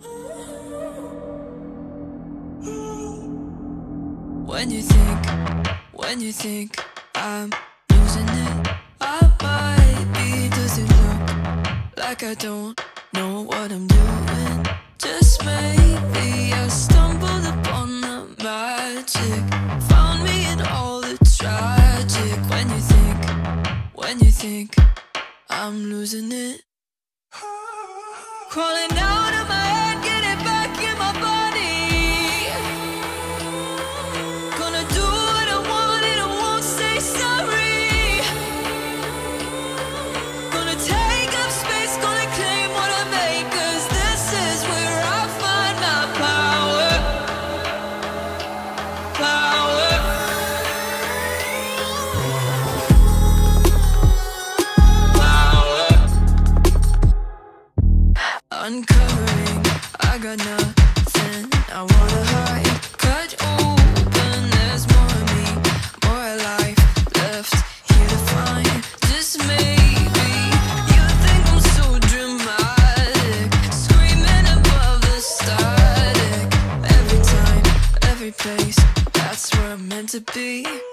When you think I'm losing it, I might be. Does it look like I don't know what I'm doing? Just maybe I stumbled upon the magic, found me in all the tragic. When you think I'm losing it, crawling out of my head, get it back in my body. Gonna do what I want and I won't say sorry. Gonna take up space, gonna claim what I make, 'cause this is where I find my power. Power. Power. Uncovering, I got nothing I wanna hide. Cut open, there's more of me, more life left here to find. Just maybe you think I'm so dramatic, screaming above the static. Every time, every place, that's where I'm meant to be.